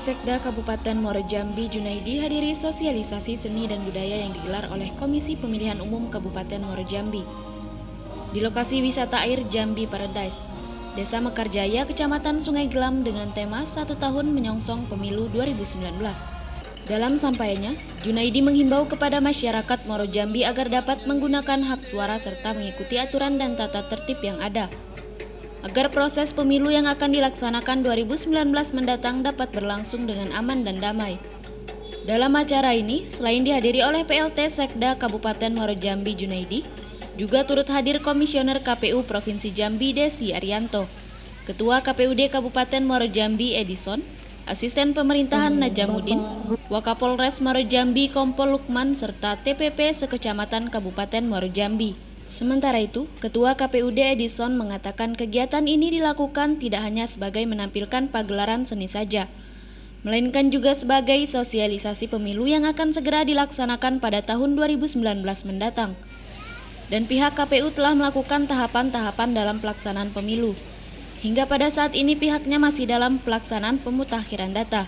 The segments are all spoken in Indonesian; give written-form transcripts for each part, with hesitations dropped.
Sekda Kabupaten Muaro Jambi Junaidi hadiri sosialisasi seni dan budaya yang digelar oleh Komisi Pemilihan Umum Kabupaten Muaro Jambi. Di lokasi wisata air Jambi Paradise, Desa Mekarjaya, Kecamatan Sungai Gelam dengan tema 1 tahun menyongsong pemilu 2019. Dalam sampainya, Junaidi menghimbau kepada masyarakat Muaro Jambi agar dapat menggunakan hak suara serta mengikuti aturan dan tata tertib yang ada, agar proses pemilu yang akan dilaksanakan 2019 mendatang dapat berlangsung dengan aman dan damai. Dalam acara ini, selain dihadiri oleh PLT Sekda Kabupaten Muaro Jambi Junaidi, juga turut hadir Komisioner KPU Provinsi Jambi Desi Arianto, Ketua KPUD Kabupaten Muaro Jambi Edison, Asisten Pemerintahan Najamuddin, Wakapolres Muaro Jambi Kompol Lukman, serta TPP Sekecamatan Kabupaten Muaro Jambi. Sementara itu, Ketua KPUD Edison mengatakan kegiatan ini dilakukan tidak hanya sebagai menampilkan pagelaran seni saja, melainkan juga sebagai sosialisasi pemilu yang akan segera dilaksanakan pada tahun 2019 mendatang. Dan pihak KPU telah melakukan tahapan-tahapan dalam pelaksanaan pemilu. Hingga pada saat ini pihaknya masih dalam pelaksanaan pemutakhiran data.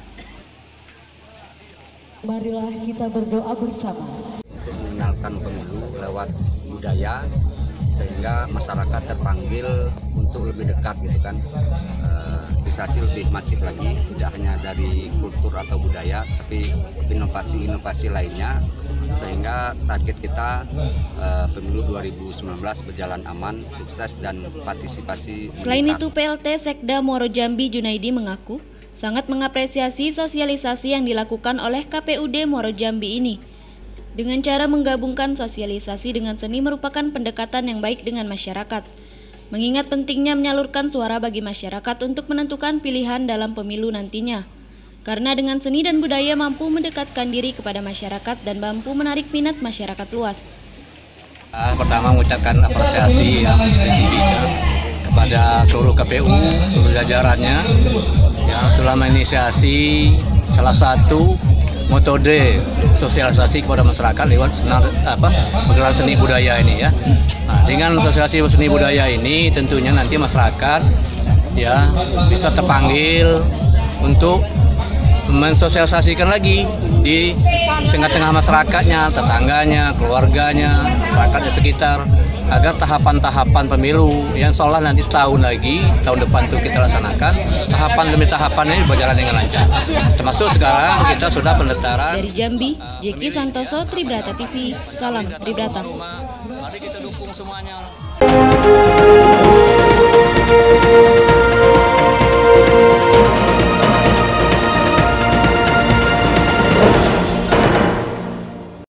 Marilah kita berdoa bersama untuk mengenalkan pemilu lewat budaya, sehingga masyarakat terpanggil untuk lebih dekat gitu kan, organisasi lebih masif lagi, tidak hanya dari kultur atau budaya, tapi inovasi-inovasi lainnya, sehingga target kita pemilu 2019 berjalan aman, sukses, dan partisipasi. Selain itu, PLT Sekda Muaro Jambi Junaidi mengaku sangat mengapresiasi sosialisasi yang dilakukan oleh KPUD Muaro Jambi ini. Dengan cara menggabungkan sosialisasi dengan seni merupakan pendekatan yang baik dengan masyarakat, mengingat pentingnya menyalurkan suara bagi masyarakat untuk menentukan pilihan dalam pemilu nantinya. Karena dengan seni dan budaya mampu mendekatkan diri kepada masyarakat dan mampu menarik minat masyarakat luas. Pertama, mengucapkan apresiasi yang tinggi kepada seluruh KPU, seluruh jajarannya yang telah menginisiasi salah satu metode sosialisasi kepada masyarakat lewat pagelaran seni budaya ini ya. Nah, dengan sosialisasi seni budaya ini tentunya nanti masyarakat ya bisa terpanggil untuk mensosialisasikan lagi di tengah-tengah masyarakatnya, tetangganya, keluarganya, masyarakatnya sekitar, agar tahapan-tahapan pemilu yang seolah nanti setahun lagi, tahun depan itu kita laksanakan, tahapan demi tahapannya berjalan dengan lancar. Termasuk sekarang kita sudah pendaftaran. Dari Jambi, Jeki Santoso, Tribrata TV, salam Tribrata. Mari kita dukung semuanya.